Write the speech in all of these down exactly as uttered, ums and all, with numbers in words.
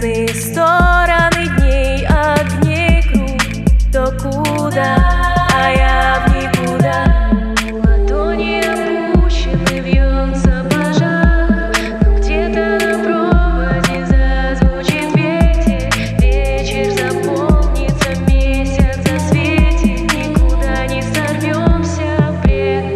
разные стороны дней, огней круг. То куда, а я в никуда. Ладони опущены, вьется пожар, но где-то на проводе зазвучит ветер. Вечер заполнится, месяц засветит, никуда не сорвемся в плен.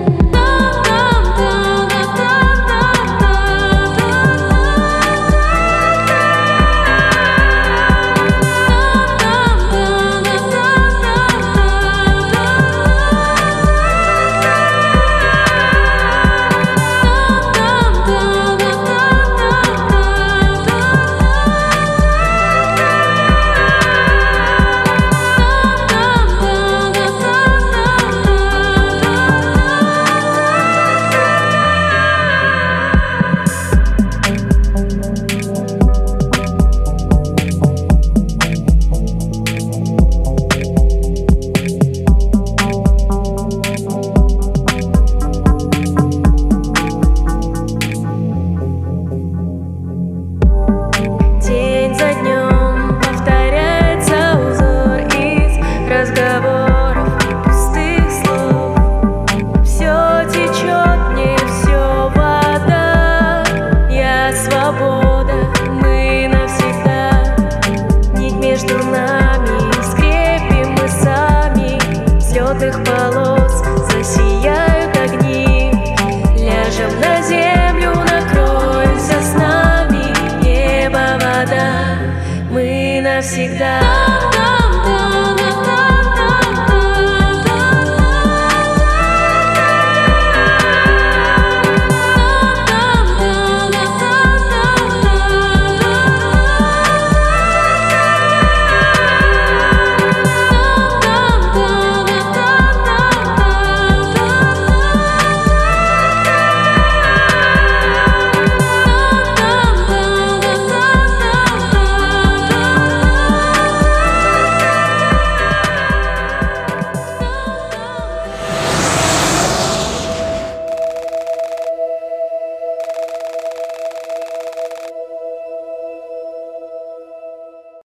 Полос засияют огни, ляжем на землю, накроемся с нами. Небо, вода, мы навсегда.